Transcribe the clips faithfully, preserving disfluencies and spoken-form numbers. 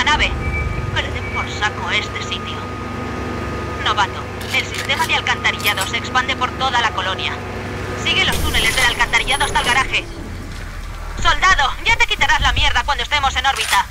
la nave. Que le den por saco a este sitio. Novato, el sistema de alcantarillado se expande por toda la colonia. Sigue los túneles del alcantarillado hasta el garaje. ¡Soldado! Ya te quitarás la mierda cuando estemos en órbita.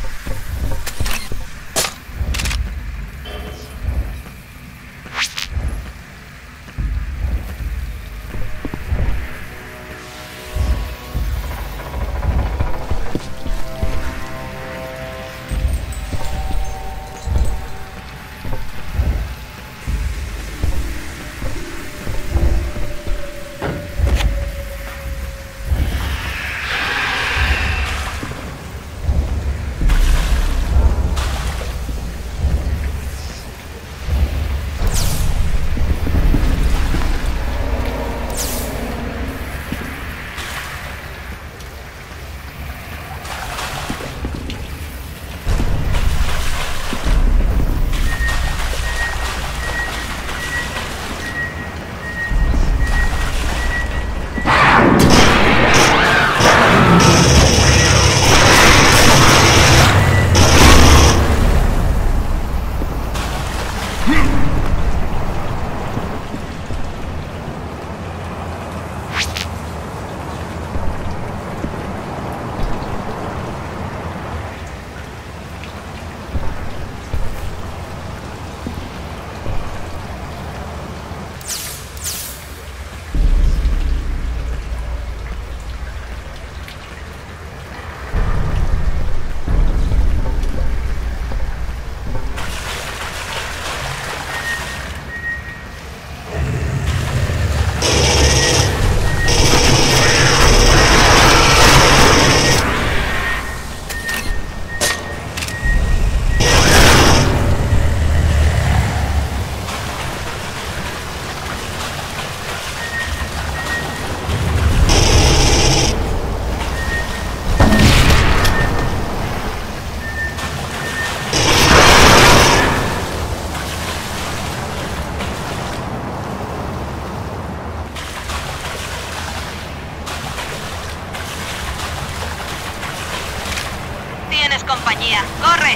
Compañía, corre.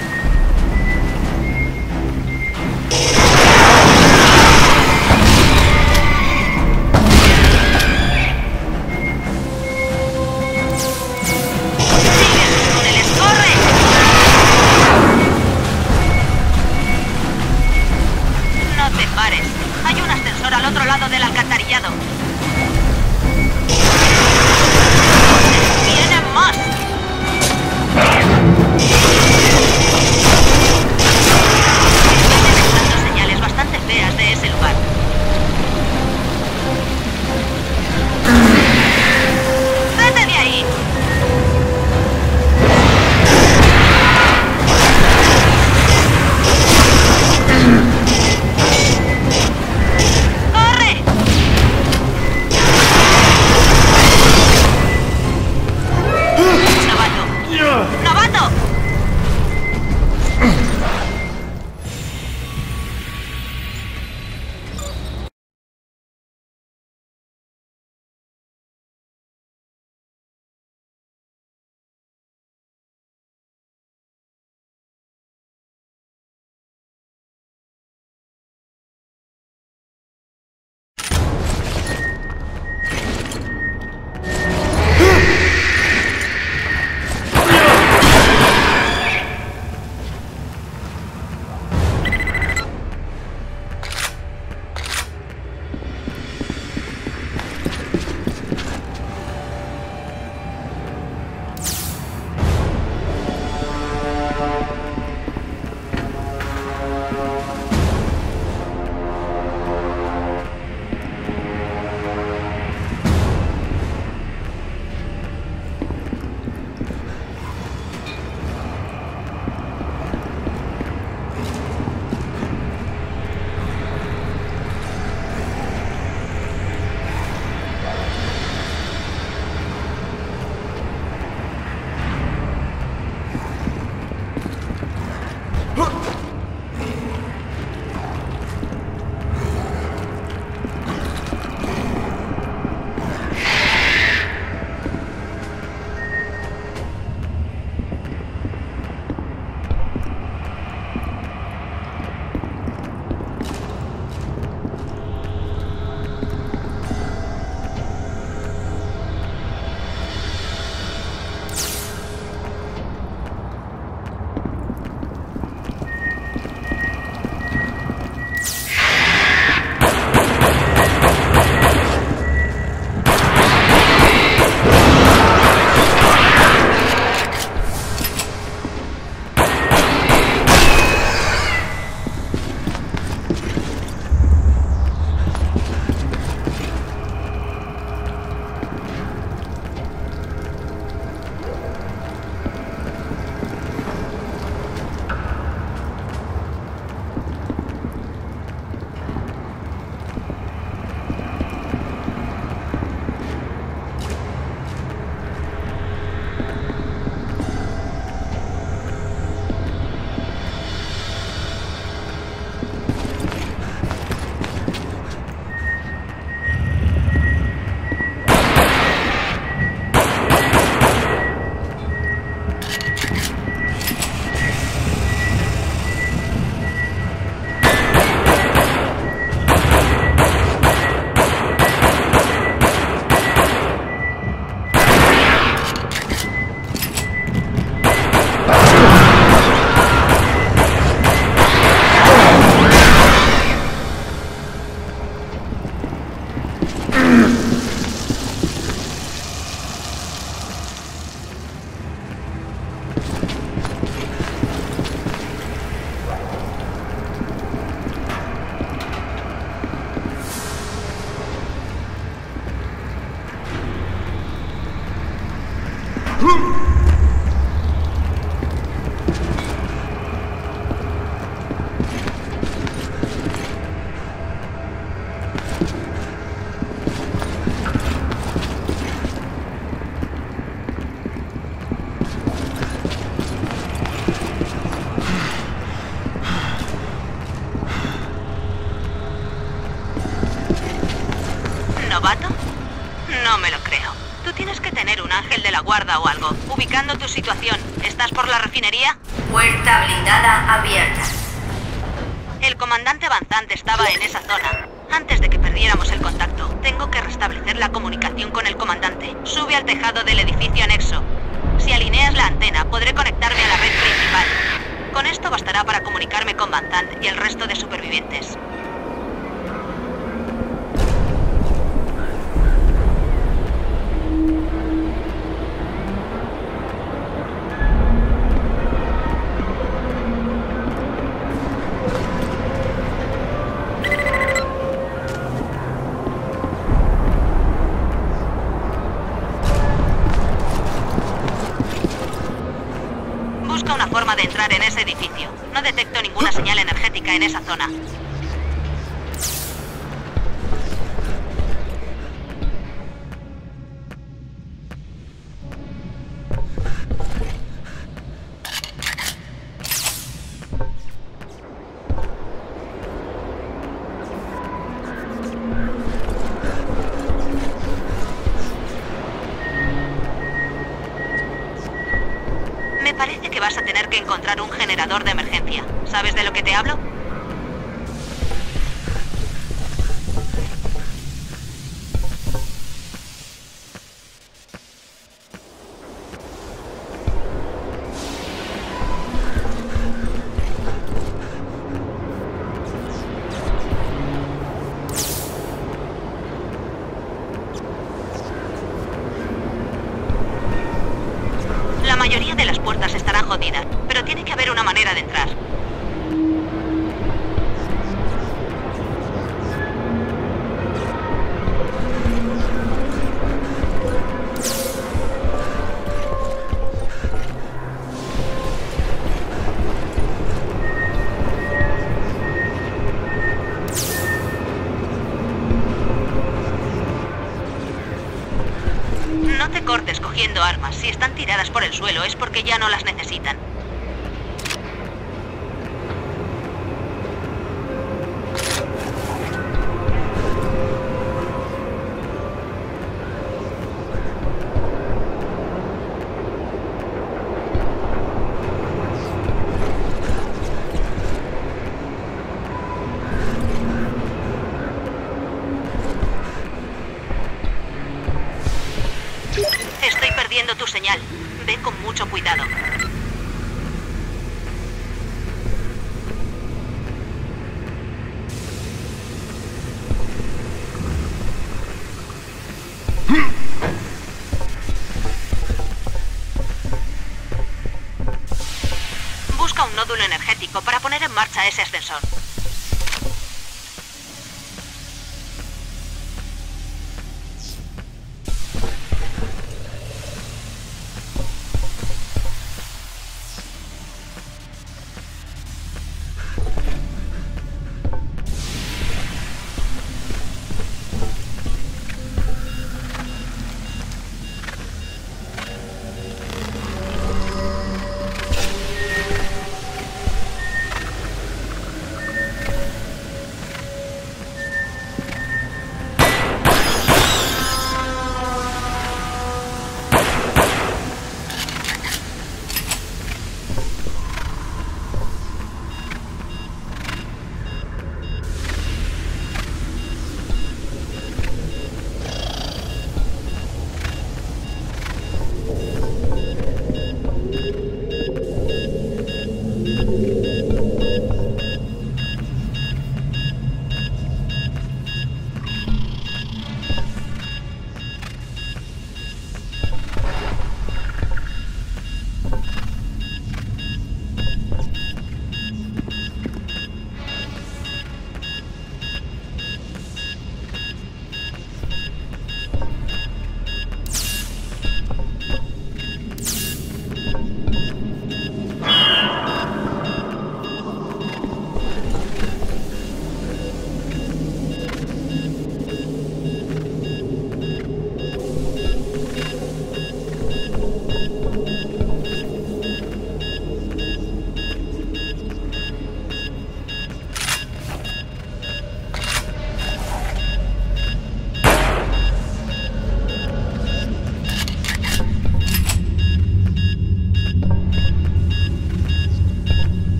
Sigue sus túneles, corre. No te pares. Hay un ascensor al otro lado del alcantarillado. ¡Vienen más! Estoy detectando señales Tango, ubicando tu situación. ¿Estás por la refinería? Puerta blindada abierta. El comandante Van Zandt estaba en esa zona. Antes de que perdiéramos el contacto, tengo que restablecer la comunicación con el comandante. Sube al tejado del edificio anexo. Si alineas la antena, podré conectarme a la red principal. Con esto bastará para comunicarme con Van Zandt y el resto de supervivientes. Una forma de entrar en ese edificio. No detecto ninguna señal energética en esa zona. Me parece que vas a tener que encontrar un generador de emergencia. ¿Sabes de lo que te hablo? La mayoría de las puertas estarán jodidas, pero tiene que haber una manera de entrar. No te cortes cogiendo armas. Si están tiradas por el suelo es porque ya no las necesitan. Estoy perdiendo tu señal. Ve con mucho cuidado. Busca un nódulo energético para poner en marcha ese ascensor.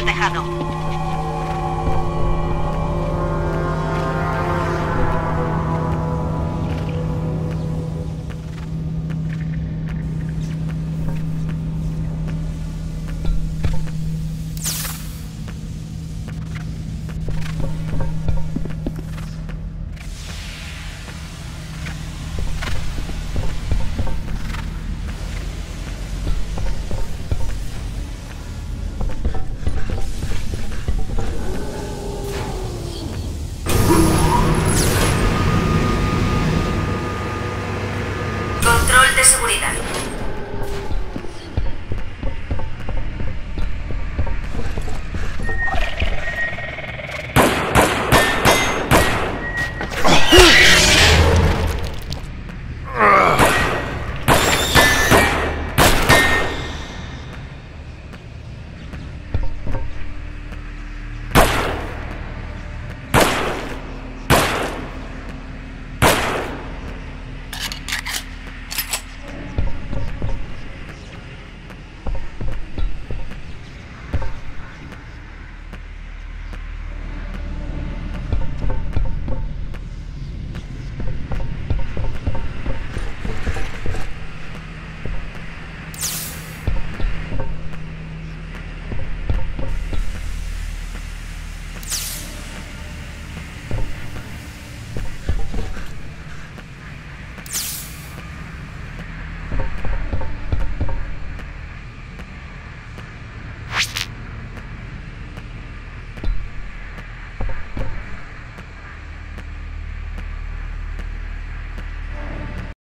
el tejado.